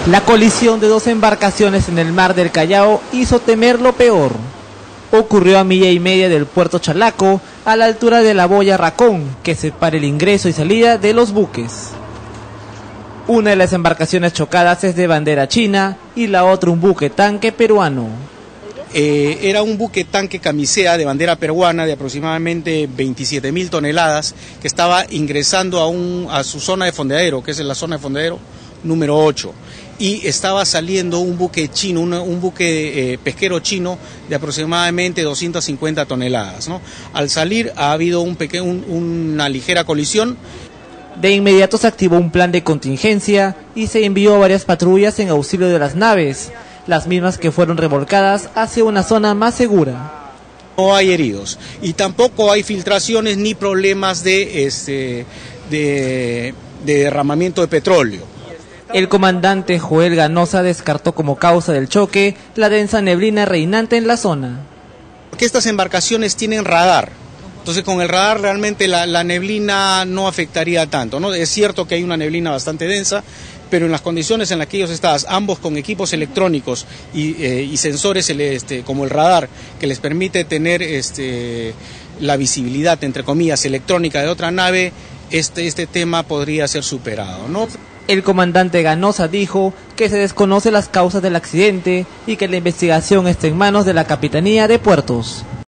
La colisión de dos embarcaciones en el mar del Callao hizo temer lo peor. Ocurrió a milla y media del puerto Chalaco, a la altura de la boya Racón, que separa el ingreso y salida de los buques. Una de las embarcaciones chocadas es de bandera china y la otra un buque tanque peruano. Era un buque tanque camisea de bandera peruana de aproximadamente 27.000 toneladas que estaba ingresando a su zona de fondeadero, que es la zona de fondeadero número 8. Y estaba saliendo un buque chino, un buque pesquero chino de aproximadamente 250 toneladas, ¿no? Al salir ha habido una ligera colisión. De inmediato se activó un plan de contingencia y se envió varias patrullas en auxilio de las naves, las mismas que fueron remolcadas hacia una zona más segura. No hay heridos y tampoco hay filtraciones ni problemas de derramamiento de petróleo. El comandante Joel Ganosa descartó como causa del choque la densa neblina reinante en la zona. Porque estas embarcaciones tienen radar, entonces con el radar realmente la neblina no afectaría tanto, ¿no? Es cierto que hay una neblina bastante densa, pero en las condiciones en las que ellos estaban, ambos con equipos electrónicos y sensores como el radar, que les permite tener la visibilidad, entre comillas, electrónica de otra nave, este tema podría ser superado, ¿no? El comandante Ganosa dijo que se desconoce las causas del accidente y que la investigación está en manos de la Capitanía de Puertos.